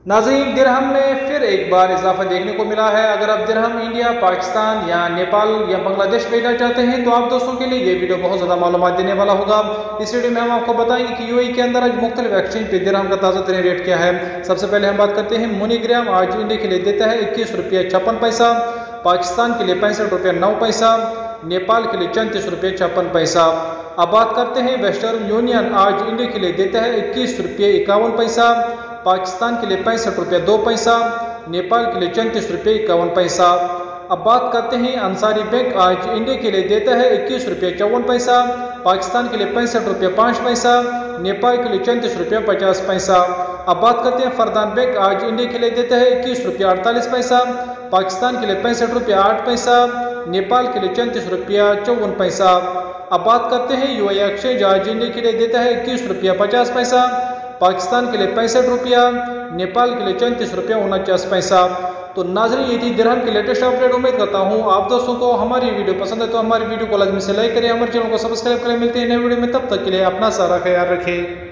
नाज़रीन, दिरहम में फिर एक बार इजाफा देखने को मिला है। अगर आप दिरहम इंडिया, पाकिस्तान या नेपाल या बांग्लादेश भेजना चाहते हैं तो आप दोस्तों के लिए ये वीडियो बहुत ज़्यादा मालूमात देने वाला होगा। इस वीडियो में हम आपको बताएंगे कि यूएई के अंदर आज मुख्तलिफ एक्सचेंज पे दिरहम का ताज़ा तरीन रेट क्या है। सबसे पहले हम बात करते हैं मोनीग्राम। आज इंडिया के लिए देता है 21 रुपये 56 पैसा, पाकिस्तान के लिए 65 रुपये 9 पैसा, नेपाल के लिए 34 रुपये 56 पैसा। अब बात करते हैं वेस्टर्न यूनियन। आज इंडिया के लिए देता है 21 रुपये 51 पैसा, पाकिस्तान के लिए 65 रुपये 2 पैसा, नेपाल के लिए 34 रुपये 51 पैसा। अब बात करते हैं अंसारी बैंक। आज इंडिया के लिए देता है 21 रुपये 54 पैसा, पाकिस्तान के लिए 65 रुपये 5 पैसा, नेपाल के लिए 34 रुपये 50 पैसा। अब बात करते हैं फरदान बैंक। आज इंडिया के लिए देता है 21 रुपये 48 पैसा, पाकिस्तान के लिए 65 रुपये 8 पैसा, नेपाल के लिए 34 रुपया 54 पैसा। अब बात करते हैं यूएई एक्सचेंज। आज इंडिया के लिए देता है 21 रुपया 50 पैसा, पाकिस्तान के लिए 65 रुपया, नेपाल के लिए 34 रुपया 49 पैसा। तो नाज़रीन, ये थी दिरहम की लेटेस्ट अपडेट। उम्मीद करता हूँ आप दोस्तों को हमारी वीडियो पसंद है तो हमारी वीडियो को लाजमी से लाइक करें, हमारे चैनल को सब्सक्राइब करें। मिलते हैं नए वीडियो में, तब तक के लिए अपना सारा ख्याल रखें।